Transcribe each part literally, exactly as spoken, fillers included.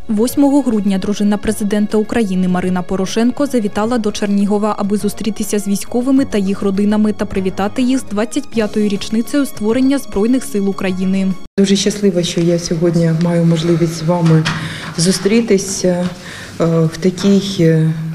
восьмого грудня дружина президента України Марина Порошенко завітала до Чернігова, аби зустрітися з військовими та їх родинами та привітати їх з двадцять п'ятою річницею створення Збройних сил України. Дуже щаслива, що я сьогодні маю можливість з вами зустрітися в такий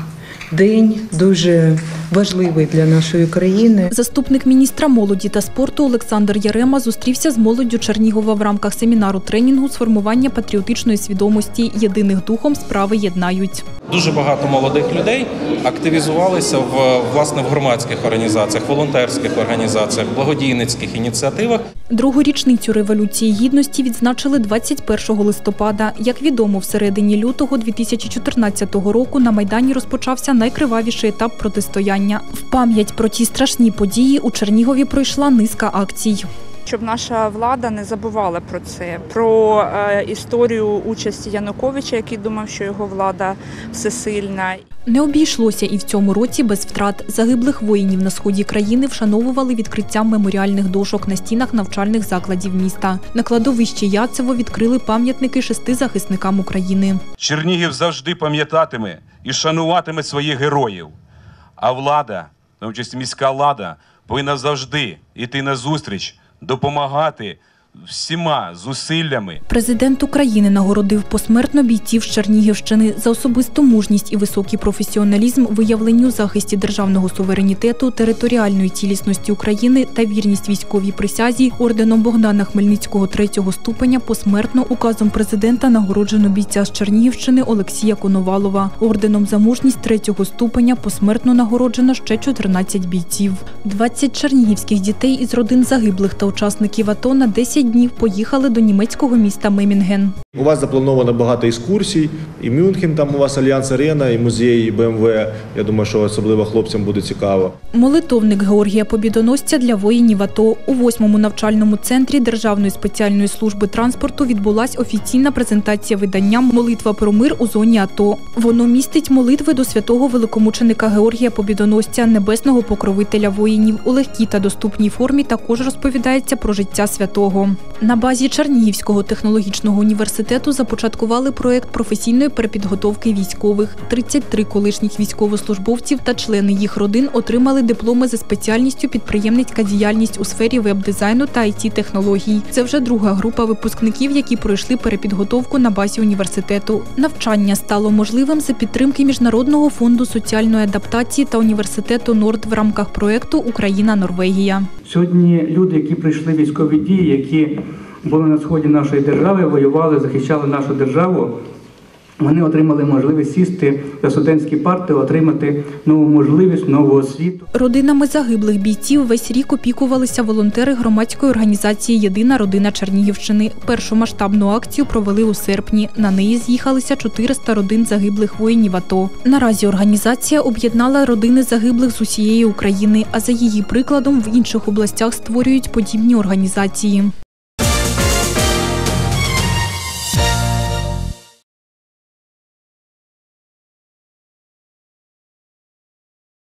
день, дуже важливий для нашої країни. Заступник міністра молоді та спорту Олександр Ярема зустрівся з молоддю Чернігова в рамках семінару-тренінгу з формування патріотичної свідомості «Єдиних духом справи єднають». Дуже багато молодих людей активізувалися в, власне, в громадських організаціях, волонтерських організаціях, благодійницьких ініціативах. Другу річницю Революції Гідності відзначили двадцять першого листопада. Як відомо, всередині лютого дві тисячі чотирнадцятого року на Майдані розпочався найкривавіший етап протистояння. В пам'ять про ті страшні події у Чернігові пройшла низка акцій. Щоб наша влада не забувала про це, про е, історію участі Януковича, який думав, що його влада всесильна. Не обійшлося і в цьому році без втрат. Загиблих воїнів на сході країни вшановували відкриттям меморіальних дошок на стінах навчальних закладів міста. На кладовищі Яцево відкрили пам'ятники шести захисникам України. Чернігів завжди пам'ятатиме і шануватиме своїх героїв. А влада, в тому числі міська влада, повинна завжди йти назустріч, допомагати всіма зусиллями. Президент України нагородив посмертно бійців з Чернігівщини за особисту мужність і високий професіоналізм, виявлені у захисті державного суверенітету, територіальної цілісності України та вірність військовій присязі. Орденом Богдана Хмельницького третього ступеня посмертно указом президента нагороджено бійця з Чернігівщини Олексія Коновалова. Орденом за мужність третього ступеня посмертно нагороджено ще чотирнадцять бійців. двадцять чернігівських дітей із родин загиблих та учасників АТО на десять днів поїхали до німецького міста Мемінген. У вас заплановано багато екскурсій, і Мюнхен, там у вас Альянс Арена, і музей, і Б М В. Я думаю, що особливо хлопцям буде цікаво. Молитовник Георгія Побєдоносця для воїнів АТО. У восьмому навчальному центрі Державної спеціальної служби транспорту відбулась офіційна презентація видання «Молитва про мир у зоні АТО». Воно містить молитви до святого великомученика Георгія Побєдоносця, небесного покровителя воїнів. У легкій та доступній формі також розповідається про життя святого. На базі Чернігівського технологічного університету започаткували проєкт професійної перепідготовки військових. тридцять три колишніх військовослужбовців та члени їх родин отримали дипломи за спеціальністю підприємницька діяльність у сфері веб-дизайну та ай ті-технологій. Це вже друга група випускників, які пройшли перепідготовку на базі університету. Навчання стало можливим за підтримки Міжнародного фонду соціальної адаптації та університету Норд в рамках проєкту «Україна-Норвегія». Сьогодні люди, які пройшли військові дії, які були на сході нашої держави, воювали, захищали нашу державу, вони отримали можливість сісти за студентські парти, отримати нову можливість, нову освіту. Родинами загиблих бійців весь рік опікувалися волонтери громадської організації «Єдина родина Чернігівщини». Першу масштабну акцію провели у серпні. На неї з'їхалися чотириста родин загиблих воїнів АТО. Наразі організація об'єднала родини загиблих з усієї України, а за її прикладом в інших областях створюють подібні організації.